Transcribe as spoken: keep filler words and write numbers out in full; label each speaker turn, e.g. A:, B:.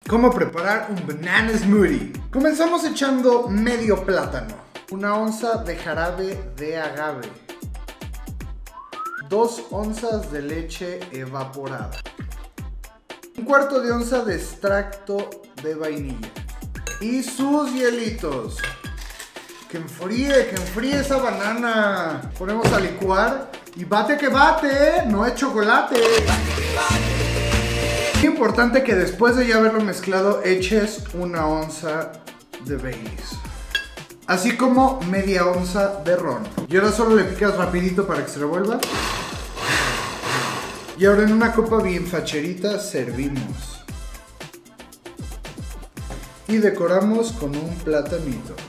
A: ¿Cómo preparar un banana smoothie? Comenzamos echando medio plátano, una onza de jarabe de agave, dos onzas de leche evaporada, un cuarto de onza de extracto de vainilla y sus hielitos. Que enfríe, que enfríe esa banana. Ponemos a licuar y bate que bate, no es chocolate. Es importante que después de ya haberlo mezclado eches una onza de Baileys, así como media onza de ron. Y ahora solo le picas rapidito para que se revuelva. Y ahora en una copa bien facherita servimos. Y decoramos con un platanito.